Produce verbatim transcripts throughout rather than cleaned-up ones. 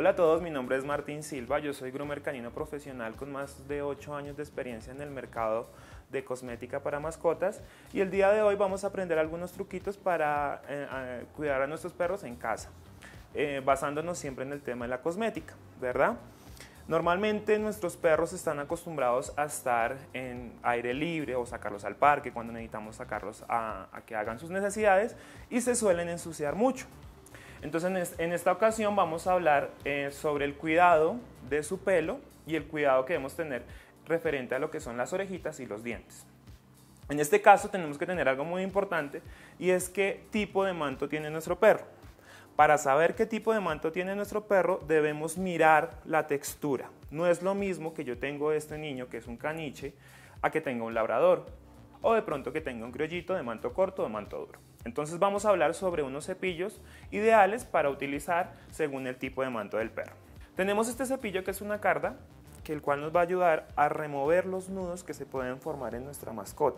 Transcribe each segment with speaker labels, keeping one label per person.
Speaker 1: Hola a todos, mi nombre es Martín Silva, yo soy groomer canino profesional con más de ocho años de experiencia en el mercado de cosmética para mascotas y el día de hoy vamos a aprender algunos truquitos para eh, eh, cuidar a nuestros perros en casa, eh, basándonos siempre en el tema de la cosmética, ¿verdad? Normalmente nuestros perros están acostumbrados a estar en aire libre o sacarlos al parque cuando necesitamos sacarlos a, a que hagan sus necesidades y se suelen ensuciar mucho. Entonces en esta ocasión vamos a hablar eh, sobre el cuidado de su pelo y el cuidado que debemos tener referente a lo que son las orejitas y los dientes. En este caso tenemos que tener algo muy importante y es qué tipo de manto tiene nuestro perro. Para saber qué tipo de manto tiene nuestro perro debemos mirar la textura. No es lo mismo que yo tengo este niño que es un caniche a que tenga un labrador o de pronto que tenga un criollito de manto corto o de manto duro. Entonces vamos a hablar sobre unos cepillos ideales para utilizar según el tipo de manto del perro. Tenemos este cepillo que es una carda, que el cual nos va a ayudar a remover los nudos que se pueden formar en nuestra mascota.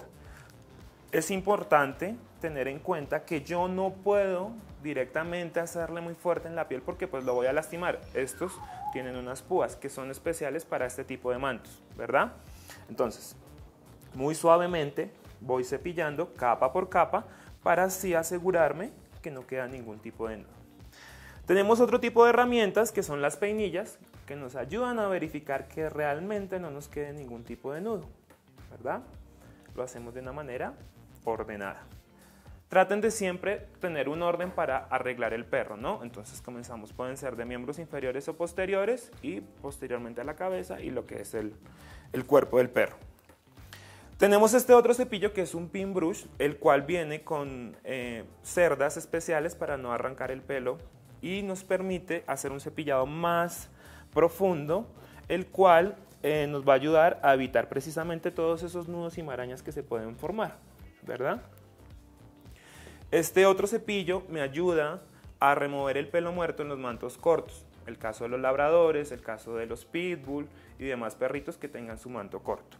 Speaker 1: Es importante tener en cuenta que yo no puedo directamente hacerle muy fuerte en la piel porque pues lo voy a lastimar. Estos tienen unas púas que son especiales para este tipo de mantos, ¿verdad? Entonces, muy suavemente voy cepillando capa por capa para así asegurarme que no queda ningún tipo de nudo. Tenemos otro tipo de herramientas que son las peinillas que nos ayudan a verificar que realmente no nos quede ningún tipo de nudo, ¿verdad? Lo hacemos de una manera ordenada. Traten de siempre tener un orden para arreglar el perro, ¿no? Entonces comenzamos, pueden ser de miembros inferiores o posteriores y posteriormente a la cabeza y lo que es el, el cuerpo del perro. Tenemos este otro cepillo que es un pin brush, el cual viene con eh, cerdas especiales para no arrancar el pelo y nos permite hacer un cepillado más profundo, el cual eh, nos va a ayudar a evitar precisamente todos esos nudos y marañas que se pueden formar, ¿verdad? Este otro cepillo me ayuda a remover el pelo muerto en los mantos cortos, el caso de los labradores, el caso de los pitbull y demás perritos que tengan su manto corto.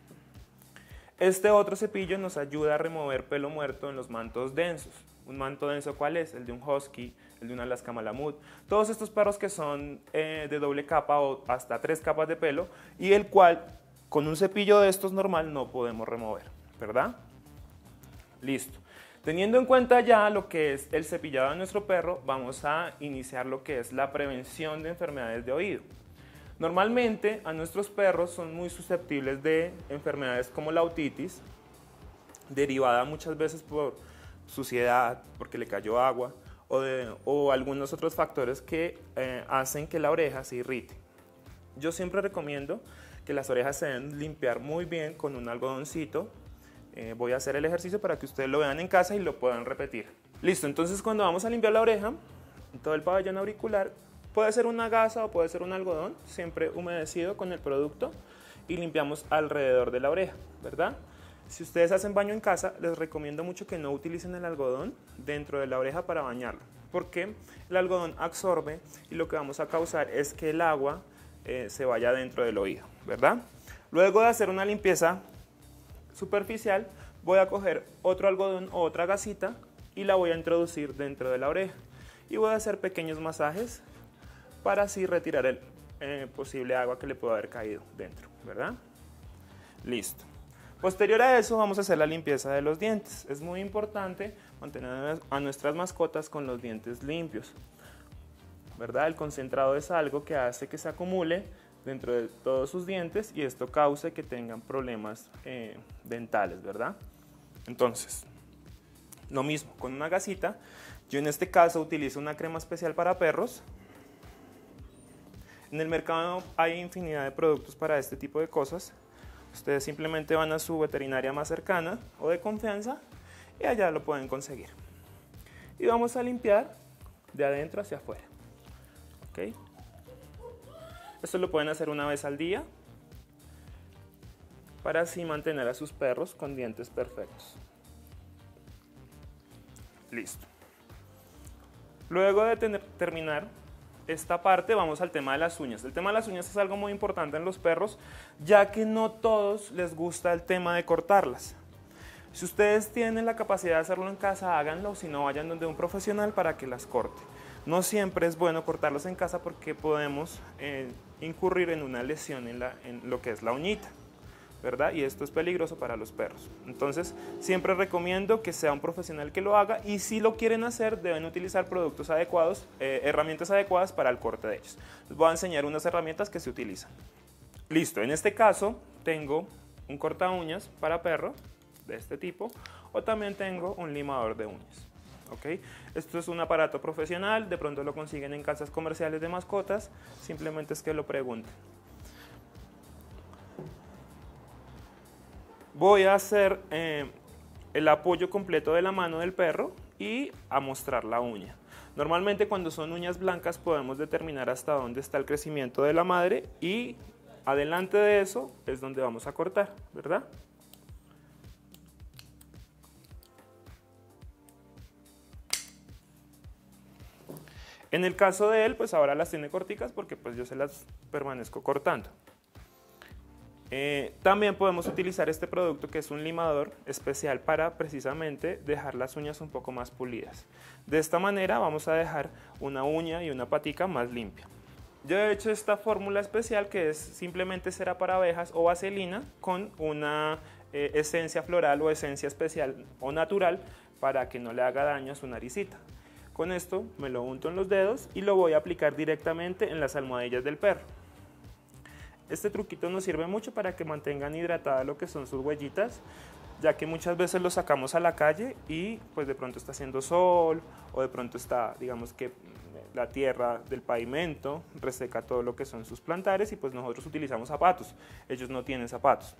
Speaker 1: Este otro cepillo nos ayuda a remover pelo muerto en los mantos densos. ¿Un manto denso cuál es? El de un husky, el de un Alaska Malamut. Todos estos perros que son eh, de doble capa o hasta tres capas de pelo y el cual con un cepillo de estos normal no podemos remover, ¿verdad? Listo. Teniendo en cuenta ya lo que es el cepillado de nuestro perro, vamos a iniciar lo que es la prevención de enfermedades de oído. Normalmente a nuestros perros son muy susceptibles de enfermedades como la otitis, derivada muchas veces por suciedad, porque le cayó agua, o, de, o algunos otros factores que eh, hacen que la oreja se irrite. Yo siempre recomiendo que las orejas se deben limpiar muy bien con un algodoncito. Eh, voy a hacer el ejercicio para que ustedes lo vean en casa y lo puedan repetir. Listo, entonces cuando vamos a limpiar la oreja, todo el pabellón auricular, puede ser una gasa o puede ser un algodón, siempre humedecido con el producto y limpiamos alrededor de la oreja, ¿verdad? Si ustedes hacen baño en casa, les recomiendo mucho que no utilicen el algodón dentro de la oreja para bañarlo, porque el algodón absorbe y lo que vamos a causar es que el agua eh, se vaya dentro del oído, ¿verdad? Luego de hacer una limpieza superficial, voy a coger otro algodón o otra gasita y la voy a introducir dentro de la oreja y voy a hacer pequeños masajes para así retirar el eh, posible agua que le pueda haber caído dentro, ¿verdad? Listo. Posterior a eso vamos a hacer la limpieza de los dientes. Es muy importante mantener a nuestras mascotas con los dientes limpios, ¿verdad? El concentrado es algo que hace que se acumule dentro de todos sus dientes y esto cause que tengan problemas eh, dentales, ¿verdad? Entonces, lo mismo con una gasita. Yo en este caso utilizo una crema especial para perros. En el mercado hay infinidad de productos para este tipo de cosas. Ustedes simplemente van a su veterinaria más cercana o de confianza y allá lo pueden conseguir. Y vamos a limpiar de adentro hacia afuera. ¿Okay? Esto lo pueden hacer una vez al día para así mantener a sus perros con dientes perfectos. Listo. Luego de tener, terminar esta parte, vamos al tema de las uñas. El tema de las uñas es algo muy importante en los perros, ya que no todos les gusta el tema de cortarlas. Si ustedes tienen la capacidad de hacerlo en casa, háganlo, si no vayan donde un profesional para que las corte. No siempre es bueno cortarlos en casa porque podemos eh, incurrir en una lesión en, la, en lo que es la uñita, ¿verdad? Y esto es peligroso para los perros. Entonces, siempre recomiendo que sea un profesional que lo haga, y si lo quieren hacer, deben utilizar productos adecuados, eh, herramientas adecuadas para el corte de ellos. Les voy a enseñar unas herramientas que se utilizan. Listo, en este caso tengo un corta uñas para perro de este tipo, o también tengo un limador de uñas. ¿Okay? Esto es un aparato profesional, de pronto lo consiguen en casas comerciales de mascotas, simplemente es que lo pregunten. Voy a hacer eh, el apoyo completo de la mano del perro y a mostrar la uña. Normalmente cuando son uñas blancas podemos determinar hasta dónde está el crecimiento de la madre, y adelante de eso es donde vamos a cortar, ¿verdad? En el caso de él, pues ahora las tiene corticas porque pues yo se las permanezco cortando. Eh, también podemos utilizar este producto, que es un limador especial para precisamente dejar las uñas un poco más pulidas. De esta manera vamos a dejar una uña y una patica más limpia. Yo he hecho esta fórmula especial, que es simplemente cera para abejas o vaselina con una eh, esencia floral o esencia especial o natural para que no le haga daño a su naricita. Con esto me lo unto en los dedos y lo voy a aplicar directamente en las almohadillas del perro. Este truquito nos sirve mucho para que mantengan hidratada lo que son sus huellitas, ya que muchas veces los sacamos a la calle y pues de pronto está haciendo sol, o de pronto está, digamos que la tierra del pavimento reseca todo lo que son sus plantares, y pues nosotros utilizamos zapatos, ellos no tienen zapatos.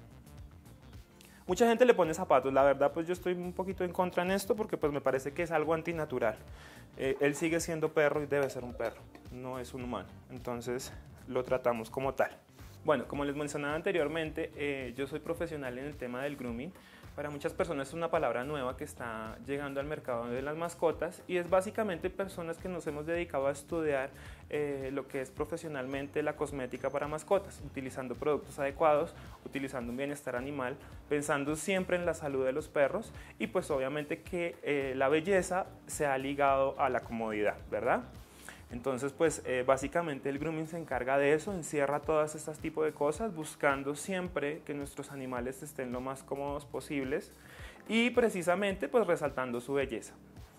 Speaker 1: Mucha gente le pone zapatos, la verdad pues yo estoy un poquito en contra en esto, porque pues me parece que es algo antinatural. Eh, él sigue siendo perro y debe ser un perro, no es un humano, entonces lo tratamos como tal. Bueno, como les mencionaba anteriormente, eh, yo soy profesional en el tema del grooming. Para muchas personas es una palabra nueva que está llegando al mercado de las mascotas, y es básicamente personas que nos hemos dedicado a estudiar eh, lo que es profesionalmente la cosmética para mascotas, utilizando productos adecuados, utilizando un bienestar animal, pensando siempre en la salud de los perros, y pues obviamente que eh, la belleza se ha ligado a la comodidad, ¿verdad? Entonces, pues eh, básicamente el grooming se encarga de eso, encierra todas estas tipos de cosas, buscando siempre que nuestros animales estén lo más cómodos posibles, y precisamente pues resaltando su belleza.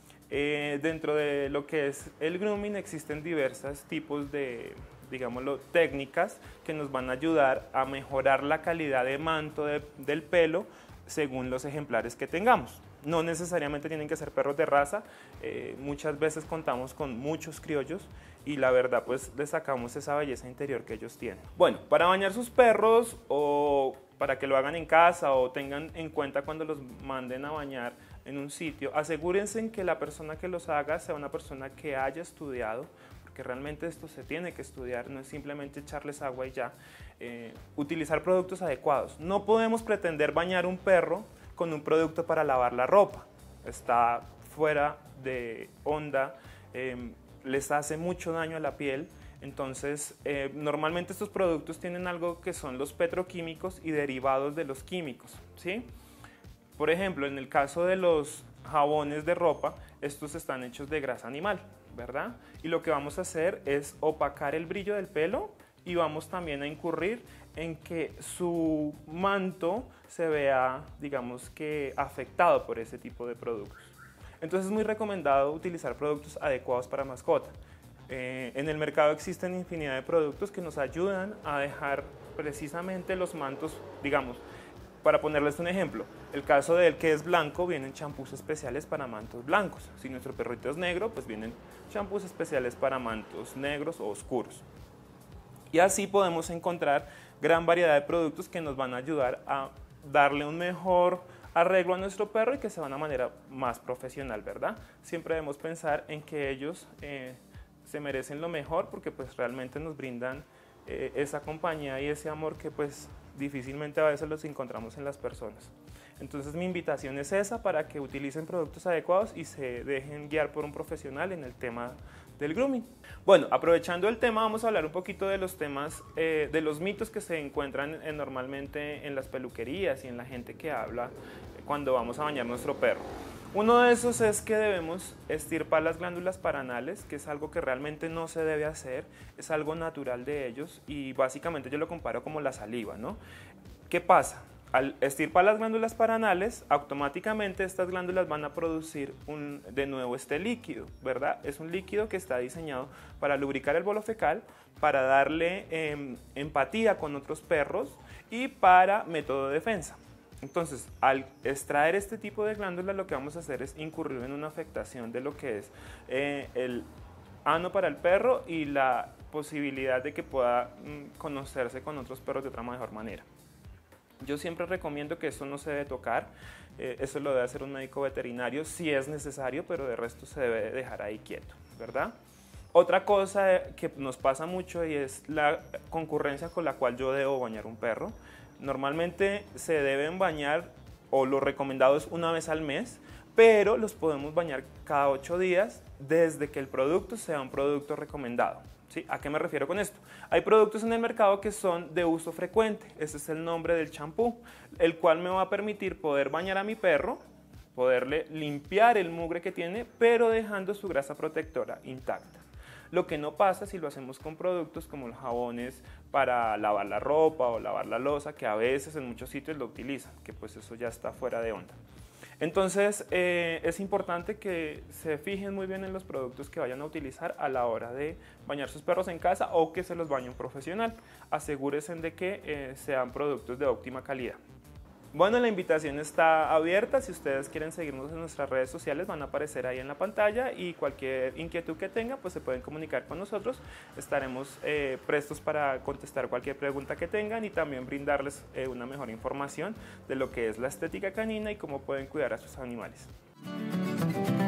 Speaker 1: Eh, dentro de lo que es el grooming existen diversos tipos de, digámoslo, técnicas que nos van a ayudar a mejorar la calidad de manto de, del pelo según los ejemplares que tengamos. No necesariamente tienen que ser perros de raza, eh, muchas veces contamos con muchos criollos y la verdad pues les sacamos esa belleza interior que ellos tienen. Bueno, para bañar sus perros, o para que lo hagan en casa o tengan en cuenta cuando los manden a bañar en un sitio, asegúrense en que la persona que los haga sea una persona que haya estudiado, porque realmente esto se tiene que estudiar, no es simplemente echarles agua y ya. Eh, utilizar productos adecuados. No podemos pretender bañar un perro con un producto para lavar la ropa, está fuera de onda, eh, les hace mucho daño a la piel. Entonces eh, normalmente estos productos tienen algo que son los petroquímicos y derivados de los químicos, ¿sí? Por ejemplo, en el caso de los jabones de ropa, estos están hechos de grasa animal, ¿verdad? Y lo que vamos a hacer es opacar el brillo del pelo, y vamos también a incurrir en que su manto se vea, digamos que, afectado por ese tipo de productos. Entonces es muy recomendado utilizar productos adecuados para mascota. Eh, en el mercado existen infinidad de productos que nos ayudan a dejar precisamente los mantos, digamos, para ponerles un ejemplo, el caso del que es blanco, vienen champús especiales para mantos blancos. Si nuestro perrito es negro, pues vienen champús especiales para mantos negros o oscuros. Y así podemos encontrar gran variedad de productos que nos van a ayudar a darle un mejor arreglo a nuestro perro y que sea de una manera más profesional, ¿verdad? Siempre debemos pensar en que ellos eh, se merecen lo mejor, porque pues realmente nos brindan eh, esa compañía y ese amor que pues difícilmente a veces los encontramos en las personas. Entonces mi invitación es esa, para que utilicen productos adecuados y se dejen guiar por un profesional en el tema del grooming. Bueno, aprovechando el tema, vamos a hablar un poquito de los temas, eh, de los mitos que se encuentran eh, normalmente en las peluquerías y en la gente que habla cuando vamos a bañar nuestro perro. Uno de esos es que debemos extirpar las glándulas paranales, que es algo que realmente no se debe hacer, es algo natural de ellos y básicamente yo lo comparo como la saliva, ¿no? ¿Qué pasa? Al extirpar las glándulas paranales, automáticamente estas glándulas van a producir un, de nuevo este líquido, ¿verdad? Es un líquido que está diseñado para lubricar el bolo fecal, para darle eh, empatía con otros perros y para método de defensa. Entonces, al extraer este tipo de glándulas, lo que vamos a hacer es incurrir en una afectación de lo que es eh, el ano para el perro y la posibilidad de que pueda mm, conocerse con otros perros de otra mejor manera. Yo siempre recomiendo que esto no se debe tocar, eh, eso lo debe hacer un médico veterinario si es necesario, pero de resto se debe dejar ahí quieto, ¿verdad? Otra cosa que nos pasa mucho y es la concurrencia con la cual yo debo bañar un perro. Normalmente se deben bañar, o lo recomendado es una vez al mes, pero los podemos bañar cada ocho días desde que el producto sea un producto recomendado. ¿Sí? ¿A qué me refiero con esto? Hay productos en el mercado que son de uso frecuente, ese es el nombre del champú, el cual me va a permitir poder bañar a mi perro, poderle limpiar el mugre que tiene, pero dejando su grasa protectora intacta. Lo que no pasa si lo hacemos con productos como los jabones para lavar la ropa o lavar la loza, que a veces en muchos sitios lo utilizan, que pues eso ya está fuera de onda. Entonces eh, es importante que se fijen muy bien en los productos que vayan a utilizar a la hora de bañar sus perros en casa o que se los bañe un profesional. Asegúrense de que eh, sean productos de óptima calidad. Bueno, la invitación está abierta, si ustedes quieren seguirnos en nuestras redes sociales van a aparecer ahí en la pantalla y cualquier inquietud que tengan pues se pueden comunicar con nosotros, estaremos eh, prestos para contestar cualquier pregunta que tengan y también brindarles eh, una mejor información de lo que es la estética canina y cómo pueden cuidar a sus animales.